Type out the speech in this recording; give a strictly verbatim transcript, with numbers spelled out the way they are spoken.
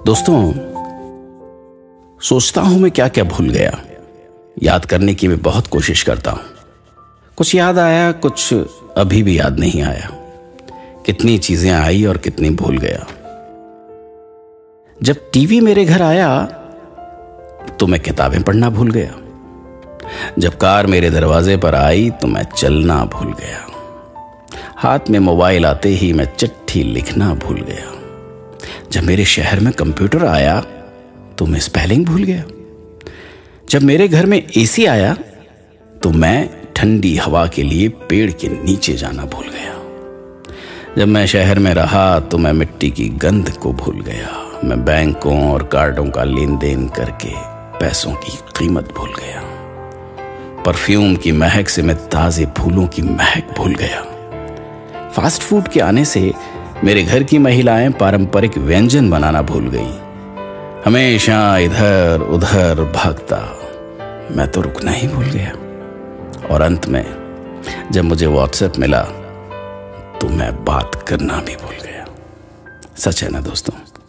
दोस्तों, सोचता हूं मैं क्या क्या भूल गया। याद करने की मैं बहुत कोशिश करता हूं। कुछ याद आया, कुछ अभी भी याद नहीं आया। कितनी चीजें आई और कितनी भूल गया। जब टीवी मेरे घर आया तो मैं किताबें पढ़ना भूल गया। जब कार मेरे दरवाजे पर आई तो मैं चलना भूल गया। हाथ में मोबाइल आते ही मैं चिट्ठी लिखना भूल गया। जब मेरे शहर में कंप्यूटर आया तो मैं स्पेलिंग भूल गया। जब मेरे घर में एसी आया तो मैं ठंडी हवा के लिए पेड़ के नीचे जाना भूल गया। जब मैं शहर में रहा तो मैं मिट्टी की गंध को भूल गया। मैं बैंकों और कार्डों का लेन देन करके पैसों की कीमत भूल गया। परफ्यूम की महक से मैं ताजे फूलों की महक भूल गया। फास्ट फूड के आने से मेरे घर की महिलाएं पारंपरिक व्यंजन बनाना भूल गईं। हमेशा इधर उधर भागता मैं तो रुकना ही भूल गया। और अंत में जब मुझे व्हाट्सएप मिला तो मैं बात करना भी भूल गया। सच है ना दोस्तों?